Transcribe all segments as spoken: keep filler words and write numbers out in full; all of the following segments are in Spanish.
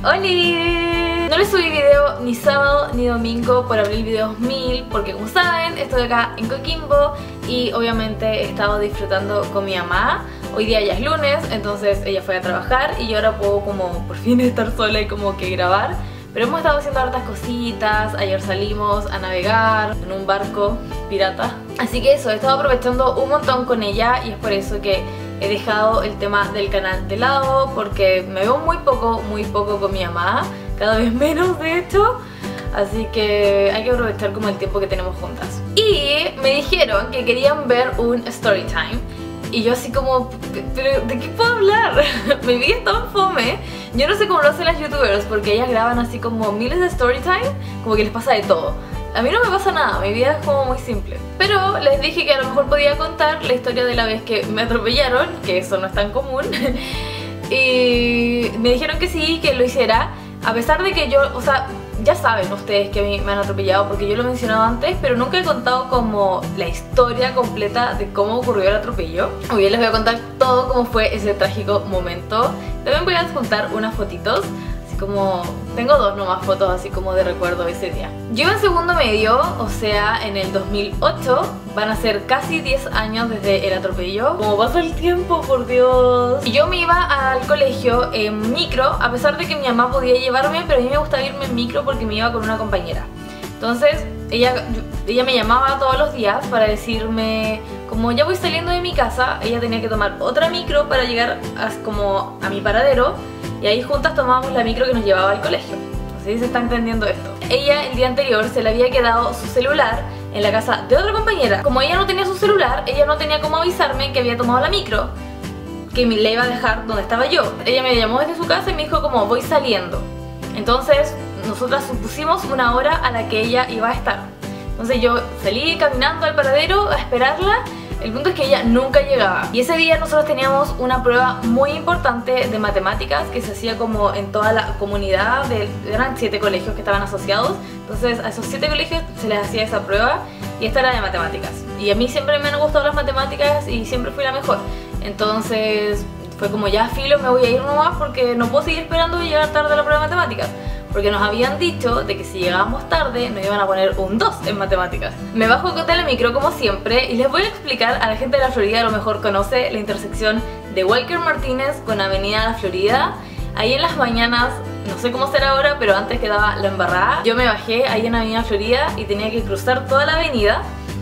¡Holi! No les subí video ni sábado ni domingo por abril video dos mil porque, como saben, estoy acá en Coquimbo y obviamente he estado disfrutando con mi mamá. Hoy día ya es lunes, entonces ella fue a trabajar y yo ahora puedo como por fin estar sola y como que grabar. Pero hemos estado haciendo hartas cositas. Ayer salimos a navegar en un barco pirata. Así que eso, he estado aprovechando un montón con ella y es por eso que he dejado el tema del canal de lado, porque me veo muy poco, muy poco con mi mamá, cada vez menos de hecho. Así que hay que aprovechar como el tiempo que tenemos juntas. Y me dijeron que querían ver un story time. Y yo así como, ¿pero de qué puedo hablar? Mi vida es tan fome. Yo no sé cómo lo hacen las youtubers, porque ellas graban así como miles de story time, como que les pasa de todo. A mí no me pasa nada, mi vida es como muy simple. Pero les dije que a lo mejor podía contar la historia de la vez que me atropellaron, que eso no es tan común. Y me dijeron que sí, que lo hiciera, a pesar de que yo, o sea, ya saben ustedes que a mí me han atropellado porque yo lo he mencionado antes, pero nunca he contado como la historia completa de cómo ocurrió el atropello. Hoy les voy a contar todo cómo fue ese trágico momento. También voy a adjuntar unas fotitos, así como... tengo dos nomás fotos así como de recuerdo de ese día. Yo en segundo medio, o sea en el dos mil ocho, van a ser casi diez años desde el atropello. Como pasa el tiempo, por Dios. Y yo me iba al colegio en micro, a pesar de que mi mamá podía llevarme, pero a mí me gustaba irme en micro porque me iba con una compañera. Entonces ella, ella me llamaba todos los días para decirme, como ya voy saliendo de mi casa, ella tenía que tomar otra micro para llegar a, como a mi paradero. Y ahí juntas tomábamos la micro que nos llevaba al colegio. No sé si se está entendiendo esto. Ella el día anterior se le había quedado su celular en la casa de otra compañera. Como ella no tenía su celular, ella no tenía cómo avisarme que había tomado la micro, que me la iba a dejar donde estaba yo. Ella me llamó desde su casa y me dijo como voy saliendo. Entonces nosotras supusimos una hora a la que ella iba a estar. Entonces yo salí caminando al paradero a esperarla. El punto es que ella nunca llegaba. Y ese día nosotros teníamos una prueba muy importante de matemáticas que se hacía como en toda la comunidad. De, eran siete colegios que estaban asociados. Entonces a esos siete colegios se les hacía esa prueba. Y esta era de matemáticas. Y a mí siempre me han gustado las matemáticas y siempre fui la mejor. Entonces fue como ya filo, me voy a ir nomás porque no puedo seguir esperando y llegar tarde a la prueba de matemáticas. Porque nos habían dicho de que si llegábamos tarde nos iban a poner un dos en matemáticas. Me bajo a contar el micro como siempre y les voy a explicar a la gente de la Florida, a lo mejor conoce la intersección de Walker Martínez con Avenida La Florida. Ahí en las mañanas, no sé cómo será ahora, pero antes quedaba la embarrada. Yo me bajé ahí en Avenida Florida y tenía que cruzar toda la avenida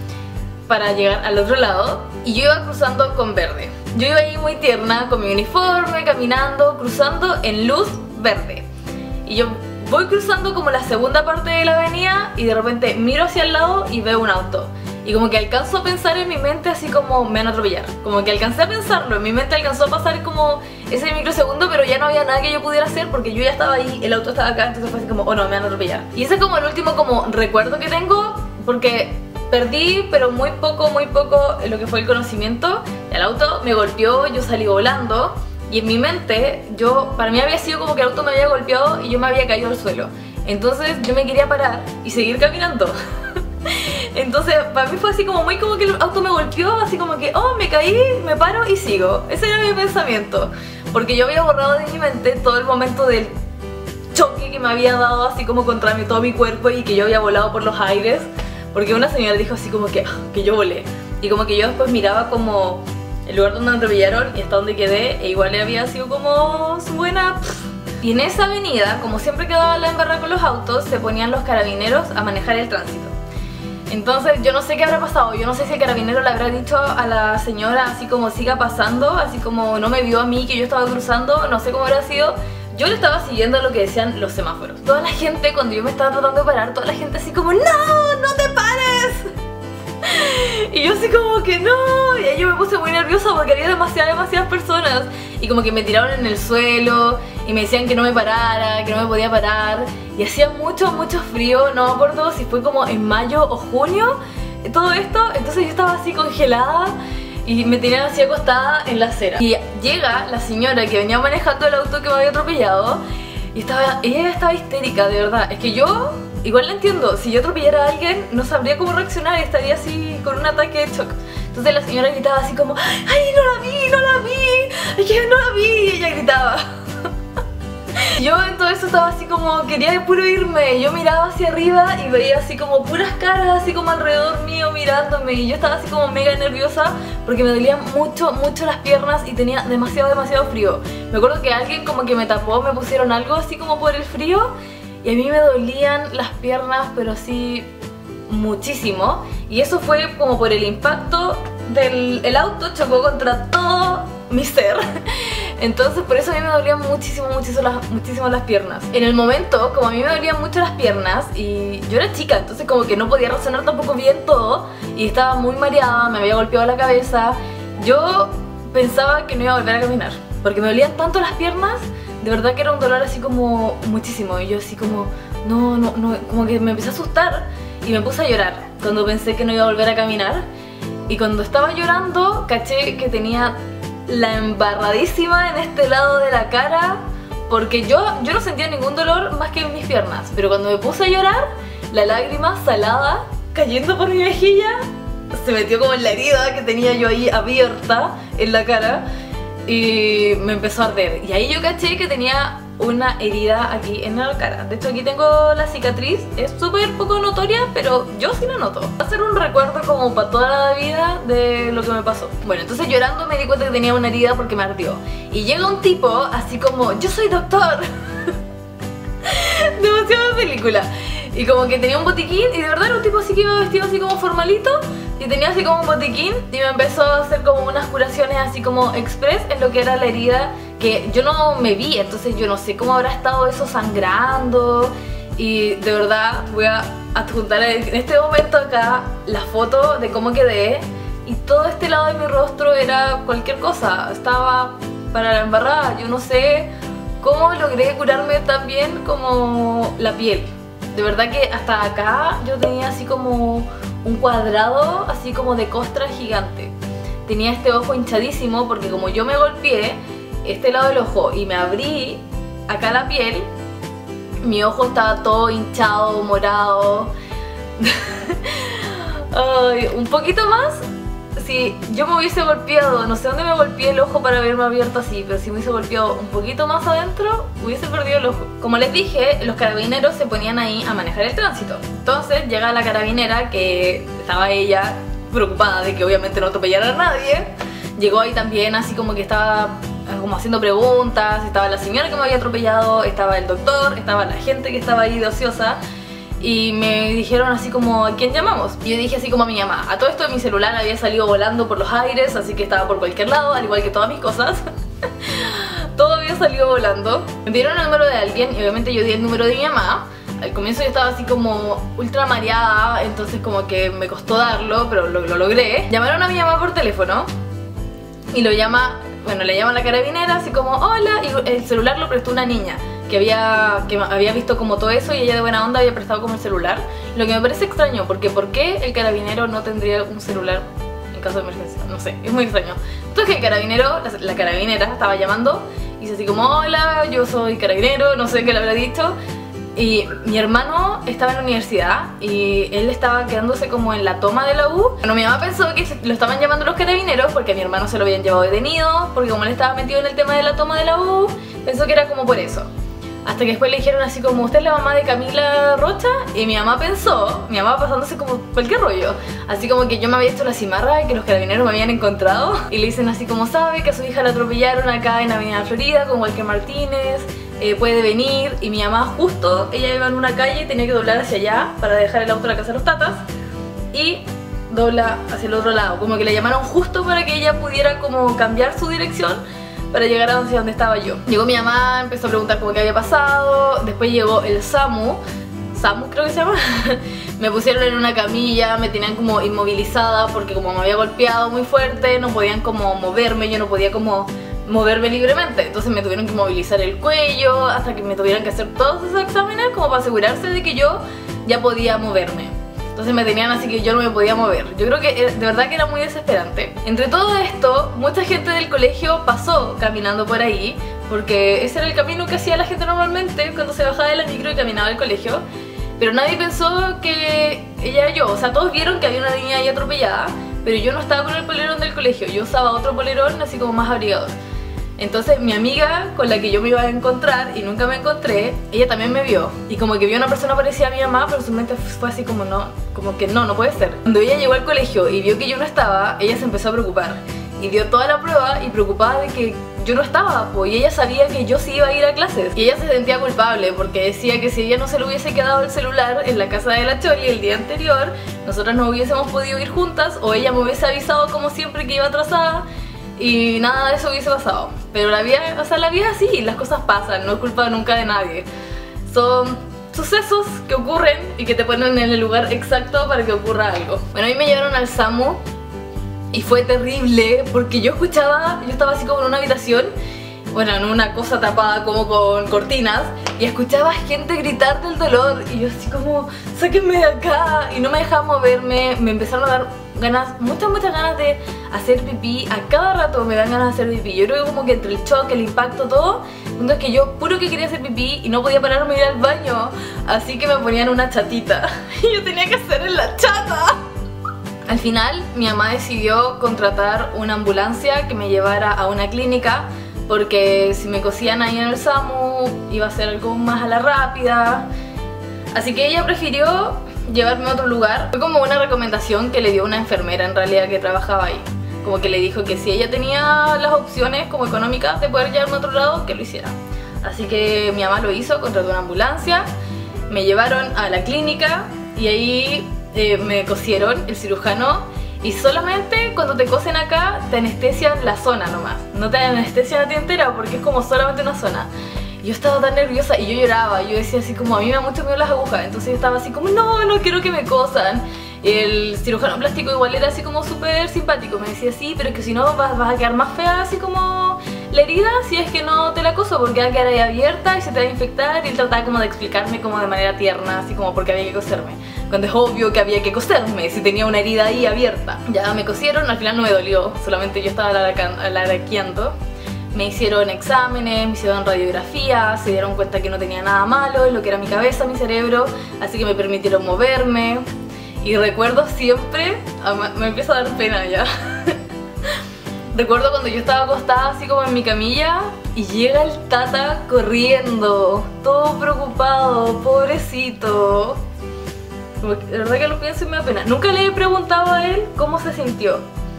para llegar al otro lado. Y yo iba cruzando con verde. Yo iba ahí muy tierna, con mi uniforme, caminando, cruzando en luz verde. Y yo... voy cruzando como la segunda parte de la avenida y de repente miro hacia el lado y veo un auto. Y como que alcanzo a pensar en mi mente así como me van a atropellar. Como que alcancé a pensarlo, en mi mente alcanzó a pasar como ese microsegundo, pero ya no había nada que yo pudiera hacer porque yo ya estaba ahí, el auto estaba acá, entonces fue así como, oh no, me van a atropellar. Y ese es como el último como recuerdo que tengo, porque perdí, pero muy poco, muy poco lo que fue el conocimiento. El auto me golpeó, yo salí volando. Y en mi mente, yo, para mí había sido como que el auto me había golpeado y yo me había caído al suelo. Entonces yo me quería parar y seguir caminando. Entonces para mí fue así como muy como que el auto me golpeó, así como que, oh, me caí, me paro y sigo. Ese era mi pensamiento. Porque yo había borrado de mi mente todo el momento del choque que me había dado así como contra mi, todo mi cuerpo y que yo había volado por los aires. Porque una señora dijo así como que, que yo volé. Y como que yo después miraba como... el lugar donde me atropellaron y hasta donde quedé, e igual había sido como su buena... Y en esa avenida, como siempre quedaba la embarrada con los autos, se ponían los carabineros a manejar el tránsito. Entonces yo no sé qué habrá pasado, yo no sé si el carabinero le habrá dicho a la señora así como siga pasando, así como no me vio a mí que yo estaba cruzando, no sé cómo habrá sido. Yo le estaba siguiendo lo que decían los semáforos. Toda la gente, cuando yo me estaba tratando de parar, toda la gente así como ¡no! ¡No te pares! Y yo así como que no, y ahí yo me puse muy nerviosa porque había demasiadas, demasiadas personas. Y como que me tiraron en el suelo y me decían que no me parara, que no me podía parar. Y hacía mucho, mucho frío, no me acuerdo si fue como en mayo o junio, todo esto. Entonces yo estaba así congelada y me tenían así acostada en la acera. Y llega la señora que venía manejando el auto que me había atropellado y estaba, ella estaba histérica, de verdad. Es que yo... igual la entiendo, si yo atropellara a alguien no sabría cómo reaccionar y estaría así con un ataque de shock. Entonces la señora gritaba así como ¡ay, no la vi, no la vi! ¡Ay, que no la vi! Y ella gritaba. Y yo en todo eso estaba así como, quería puro irme. Yo miraba hacia arriba y veía así como puras caras así como alrededor mío mirándome. Y yo estaba así como mega nerviosa porque me dolían mucho, mucho las piernas y tenía demasiado, demasiado frío. Me acuerdo que alguien como que me tapó, me pusieron algo así como por el frío. Y a mí me dolían las piernas, pero así muchísimo. Y eso fue como por el impacto del el auto, chocó contra todo mi ser. Entonces por eso a mí me dolían muchísimo, muchísimo las, muchísimo las piernas. En el momento, como a mí me dolían mucho las piernas y yo era chica, entonces como que no podía razonar tampoco bien todo y estaba muy mareada, me había golpeado la cabeza, yo pensaba que no iba a volver a caminar porque me dolían tanto las piernas, de verdad que era un dolor así como muchísimo. Y yo así como, no, no, no, como que me empecé a asustar y me puse a llorar cuando pensé que no iba a volver a caminar. Y cuando estaba llorando, caché que tenía la embarradísima en este lado de la cara, porque yo, yo no sentía ningún dolor más que en mis piernas, pero cuando me puse a llorar, la lágrima salada cayendo por mi mejilla se metió como en la herida que tenía yo ahí abierta en la cara y me empezó a arder. Y ahí yo caché que tenía una herida aquí en la cara. De hecho aquí tengo la cicatriz, es súper poco notoria, pero yo sí la noto. Va a ser un recuerdo como para toda la vida de lo que me pasó. Bueno, entonces llorando me di cuenta que tenía una herida porque me ardió. Y llega un tipo así como, yo soy doctor. Demasiada película. Y como que tenía un botiquín y de verdad era un tipo así que iba vestido así como formalito. Y tenía así como un botiquín y me empezó a hacer como unas curaciones así como express en lo que era la herida que yo no me vi, entonces yo no sé cómo habrá estado eso sangrando. Y de verdad voy a adjuntar en este momento acá la foto de cómo quedé. Y todo este lado de mi rostro era cualquier cosa, estaba para la embarrada. Yo no sé cómo logré curarme tan bien como la piel. De verdad que hasta acá yo tenía así como un cuadrado así como de costra gigante. Tenía este ojo hinchadísimo porque como yo me golpeé este lado del ojo y me abrí acá la piel, mi ojo estaba todo hinchado, morado. Ay, un poquito más, si yo me hubiese golpeado, no sé dónde me golpeé el ojo para verme abierto así, pero si me hubiese golpeado un poquito más adentro, hubiese perdido el ojo. Como les dije, los carabineros se ponían ahí a manejar el tránsito. Entonces llega la carabinera, que estaba ella preocupada de que obviamente no atropellara a nadie. Llegó ahí también así como que estaba como haciendo preguntas, estaba la señora que me había atropellado, estaba el doctor, estaba la gente que estaba ahí de ociosa. Y me dijeron así como, ¿a quién llamamos? Y yo dije así como a mi mamá. A todo esto mi celular había salido volando por los aires, así que estaba por cualquier lado, al igual que todas mis cosas. Todo había salido volando. Me pidieron el número de alguien y obviamente yo di el número de mi mamá. Al comienzo yo estaba así como ultra mareada, entonces como que me costó darlo, pero lo, lo logré. Llamaron a mi mamá por teléfono y lo llama, bueno, le llaman a la carabinera así como, hola, y el celular lo prestó una niña que había, que había visto como todo eso y ella de buena onda había prestado como el celular. Lo que me parece extraño, porque ¿por qué el carabinero no tendría un celular en caso de emergencia? No sé, es muy extraño. Entonces el carabinero, la, la carabinera estaba llamando y dice así como, hola, yo soy carabinero, no sé qué le habrá dicho. Y mi hermano estaba en la universidad y él estaba quedándose como en la toma de la U. Bueno, mi mamá pensó que lo estaban llamando los carabineros porque a mi hermano se lo habían llevado detenido, porque como él estaba metido en el tema de la toma de la U, pensó que era como por eso. Hasta que después le dijeron así como, ¿usted es la mamá de Camila Rocha? Y mi mamá pensó, mi mamá pasándose como cualquier rollo, así como que yo me había hecho la cimarra y que los carabineros me habían encontrado. Y le dicen así como, sabe que a su hija la atropellaron acá en Avenida Florida con Walker Martínez, eh, puede venir. Y mi mamá justo, ella iba en una calle y tenía que doblar hacia allá para dejar el auto en la casa de los tatas, y dobla hacia el otro lado, como que le llamaron justo para que ella pudiera como cambiar su dirección para llegar a donde estaba yo. Llegó mi mamá, empezó a preguntar como qué había pasado. Después llegó el SAMU, SAMU creo que se llama. Me pusieron en una camilla, me tenían como inmovilizada porque como me había golpeado muy fuerte, no podían como moverme, yo no podía como moverme libremente. Entonces me tuvieron que movilizar el cuello hasta que me tuvieran que hacer todos esos exámenes como para asegurarse de que yo ya podía moverme. Entonces me tenían así que yo no me podía mover. Yo creo que de verdad que era muy desesperante. Entre todo esto, mucha gente del colegio pasó caminando por ahí, porque ese era el camino que hacía la gente normalmente cuando se bajaba de la micro y caminaba al colegio. Pero nadie pensó que ella era yo. O sea, todos vieron que había una niña ahí atropellada, pero yo no estaba con el polerón del colegio, yo usaba otro polerón así como más abrigador. Entonces mi amiga con la que yo me iba a encontrar y nunca me encontré, ella también me vio. Y como que vio a una persona parecida a mi mamá, pero su mente fue así como no, como que no, no puede ser. Cuando ella llegó al colegio y vio que yo no estaba, ella se empezó a preocupar. Y dio toda la prueba y preocupada de que yo no estaba, pues, y ella sabía que yo sí iba a ir a clases. Y ella se sentía culpable porque decía que si ella no se le hubiese quedado el celular en la casa de la Choli el día anterior, nosotras no hubiésemos podido ir juntas, o ella me hubiese avisado como siempre que iba atrasada y nada de eso hubiese pasado. Pero la vida, o sea, la vida es así, las cosas pasan, no es culpa nunca de nadie. Son sucesos que ocurren y que te ponen en el lugar exacto para que ocurra algo. Bueno, a mí me llevaron al SAMU y fue terrible porque yo escuchaba, yo estaba así como en una habitación, bueno, en una cosa tapada como con cortinas, y escuchaba gente gritar del dolor y yo así como, sáquenme de acá, y no me dejaban moverme. Me empezaron a dar ganas, muchas muchas ganas de hacer pipí, a cada rato me dan ganas de hacer pipí. Yo creo que como que entre el shock, el impacto, todo, punto es que yo puro que quería hacer pipí y no podía pararme a ir al baño, así que me ponían una chatita y yo tenía que hacer en la chata. Al final mi mamá decidió contratar una ambulancia que me llevara a una clínica, porque si me cosían ahí en el SAMU iba a ser algo más a la rápida. Así que ella prefirió llevarme a otro lugar. Fue como una recomendación que le dio una enfermera en realidad que trabajaba ahí. Como que le dijo que si ella tenía las opciones como económicas de poder llevarme a otro lado, que lo hiciera. Así que mi mamá lo hizo, contrató una ambulancia, me llevaron a la clínica y ahí eh, me cosieron el cirujano. Y solamente cuando te cosen acá te anestesian la zona nomás, no te anestesian a ti entera porque es como solamente una zona. Yo estaba tan nerviosa y yo lloraba, yo decía así como, a mí me da mucho miedo las agujas, entonces yo estaba así como, no, no quiero que me cosan. El cirujano plástico igual era así como súper simpático, me decía, sí, pero es que si no vas, vas a quedar más fea así como la herida si es que no te la coso, porque va a quedar ahí abierta y se te va a infectar. Y él trataba como de explicarme como de manera tierna, así como porque había que coserme, cuando es obvio que había que coserme si tenía una herida ahí abierta. Ya me cosieron, al final no me dolió, solamente yo estaba alaraqueando. Me hicieron exámenes, me hicieron radiografía, se dieron cuenta que no tenía nada malo en lo que era mi cabeza, mi cerebro, así que me permitieron moverme. Y recuerdo siempre, me empieza a dar pena ya. Recuerdo cuando yo estaba acostada así como en mi camilla y llega el tata corriendo, todo preocupado, pobrecito. Como que, de verdad que lo pienso y me da pena. Nunca le he preguntado a él cómo se sintió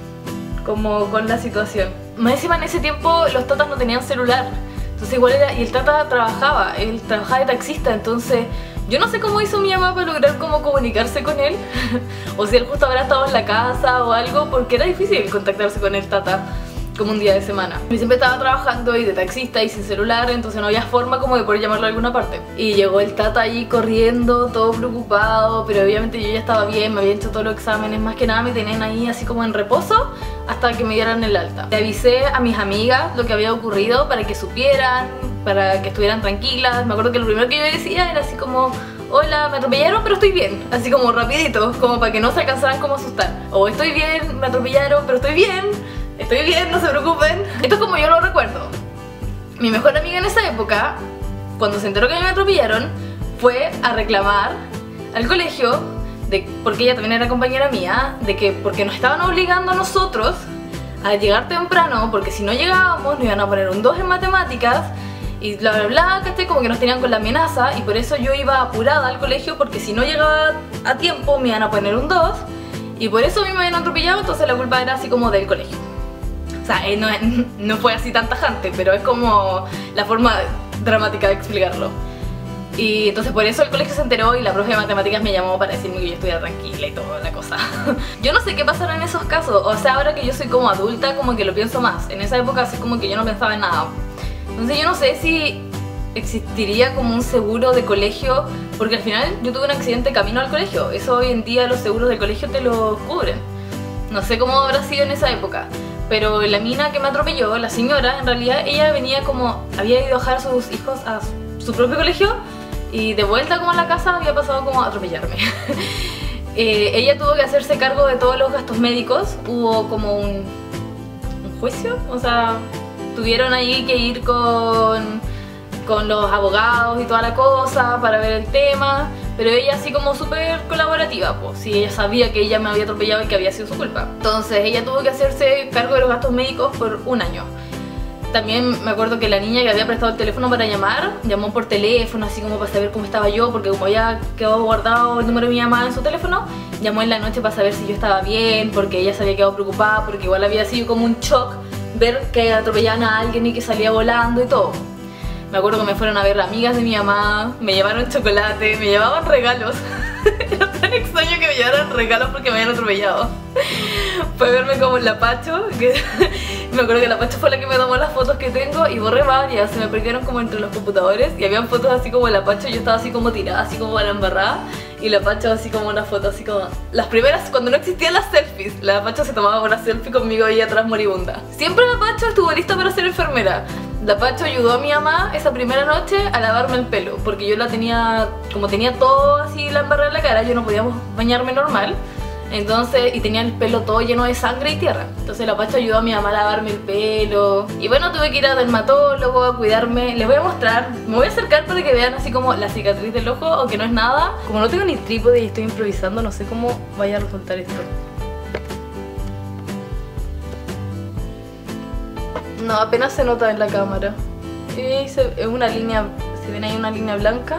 como con la situación. Más encima en ese tiempo los tatas no tenían celular, entonces igual era, y el tata trabajaba, él trabajaba de taxista, entonces yo no sé cómo hizo mi mamá para lograr cómo comunicarse con él o si él justo habrá estado en la casa o algo, porque era difícil contactarse con el tata como un día de semana. Yo siempre estaba trabajando y de taxista y sin celular, entonces no había forma como de poder llamarlo a alguna parte. Y llegó el tata ahí corriendo, todo preocupado, pero obviamente yo ya estaba bien, me había hecho todos los exámenes, más que nada me tenían ahí así como en reposo hasta que me dieran el alta. Le avisé a mis amigas lo que había ocurrido para que supieran, para que estuvieran tranquilas. Me acuerdo que lo primero que yo decía era así como, hola, me atropellaron pero estoy bien, así como rapidito, como para que no se alcanzaran como a asustar. O estoy bien, me atropellaron pero estoy bien, estoy bien, no se preocupen. Esto es como yo lo recuerdo. Mi mejor amiga en esa época, cuando se enteró que me atropellaron, fue a reclamar al colegio, de, porque ella también era compañera mía, de que porque nos estaban obligando a nosotros a llegar temprano, porque si no llegábamos nos iban a poner un dos en matemáticas y bla bla bla, ¿cachai? Como que nos tenían con la amenaza, y por eso yo iba apurada al colegio, porque si no llegaba a tiempo me iban a poner un dos, y por eso a mí me habían atropellado, entonces la culpa era así como del colegio. O sea, eh, no, no fue así tan tajante, pero es como la forma dramática de explicarlo. Y entonces por eso el colegio se enteró y la profe de matemáticas me llamó para decirme que yo estuviera tranquila y toda la cosa. Yo no sé qué pasará en esos casos, o sea, ahora que yo soy como adulta como que lo pienso más. En esa época así como que yo no pensaba en nada. Entonces yo no sé si existiría como un seguro de colegio, porque al final yo tuve un accidente camino al colegio. Eso hoy en día los seguros del colegio te lo cubren. No sé cómo habrá sido en esa época, pero la mina que me atropelló, la señora, en realidad ella venía como, había ido a dejar a sus hijos a su propio colegio y de vuelta como a la casa había pasado como a atropellarme. eh, ella tuvo que hacerse cargo de todos los gastos médicos, hubo como un, un juicio, o sea, tuvieron ahí que ir con, con los abogados y toda la cosa para ver el tema, pero ella así como súper colaborativa, pues sí, ella sabía que ella me había atropellado y que había sido su culpa. Entonces ella tuvo que hacerse cargo de los gastos médicos por un año. también me acuerdo que la niña que había prestado el teléfono para llamar, llamó por teléfono así como para saber cómo estaba yo, porque como ya quedó guardado el número de mi mamá en su teléfono, llamó en la noche para saber si yo estaba bien, porque ella se había quedado preocupada, porque igual había sido como un shock ver que atropellaban a alguien y que salía volando y todo. Me acuerdo que me fueron a ver amigas de mi mamá, me llevaron chocolate, me llevaban regalos. Era tan extraño que me llevaran regalos porque me habían atropellado. Fue verme como en la Pacho, que me acuerdo que la Pacho fue la que me tomó las fotos que tengo y borré varias, se me perdieron como entre los computadores y habían fotos así como de la Pacho y yo estaba así como tirada, así como a la embarrada, y la Pacho así como una foto así como... Las primeras, cuando no existían las selfies, la Pacho se tomaba una selfie conmigo ahí atrás moribunda. Siempre la Pacho estuvo lista para ser enfermera. La Pacho ayudó a mi mamá esa primera noche a lavarme el pelo, porque yo la tenía, como tenía todo así la embarrada en la cara, yo no podíamos bañarme normal. Entonces, y tenía el pelo todo lleno de sangre y tierra. Entonces la Pacho ayudó a mi mamá a lavarme el pelo. Y bueno, tuve que ir a dermatólogo a cuidarme. Les voy a mostrar, me voy a acercar para que vean así como la cicatriz del ojo, aunque no es nada. Como no tengo ni trípode y estoy improvisando, no sé cómo vaya a resultar esto. No, apenas se nota en la cámara. Y se, es una línea, si ven ahí una línea blanca.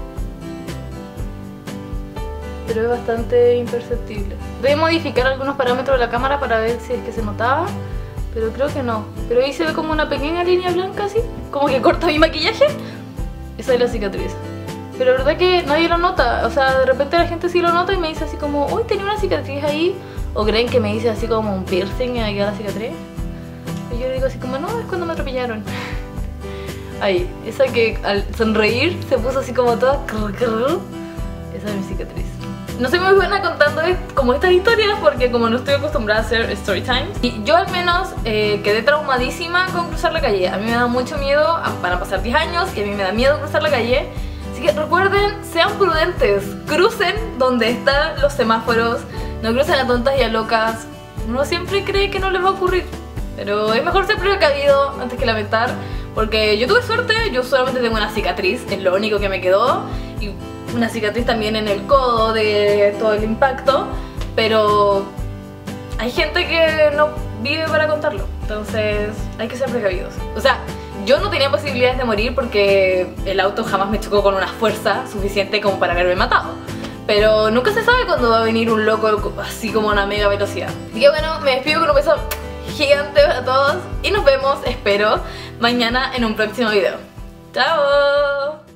Pero es bastante imperceptible. Voy a modificar algunos parámetros de la cámara para ver si es que se notaba, pero creo que no. Pero ahí se ve como una pequeña línea blanca así, como que corta mi maquillaje. Esa es la cicatriz. Pero la verdad que nadie lo nota, o sea, de repente la gente sí lo nota y me dice así como, uy, tenía una cicatriz ahí. O creen que me dice así como un piercing y ahí queda la cicatriz. Y yo digo así como, no, es cuando me atropellaron. Ahí, esa que al sonreír se puso así como toda... Esa es mi cicatriz. No soy muy buena contando como estas historias porque como no estoy acostumbrada a hacer story times. Y yo al menos eh, quedé traumadísima con cruzar la calle. A mí me da mucho miedo, van a pasar diez años y a mí me da miedo cruzar la calle. Así que recuerden, sean prudentes, crucen donde están los semáforos, no crucen a tontas y a locas. Uno siempre cree que no les va a ocurrir, pero es mejor ser precavido antes que lamentar. Porque yo tuve suerte, yo solamente tengo una cicatriz, es lo único que me quedó. Y una cicatriz también en el codo de todo el impacto, pero hay gente que no vive para contarlo, entonces hay que ser precavidos. O sea, yo no tenía posibilidades de morir porque el auto jamás me chocó con una fuerza suficiente como para haberme matado, pero nunca se sabe cuándo va a venir un loco así como a una mega velocidad. Así que bueno, me despido con un beso gigante para todos y nos vemos, espero, mañana en un próximo video. ¡Chao!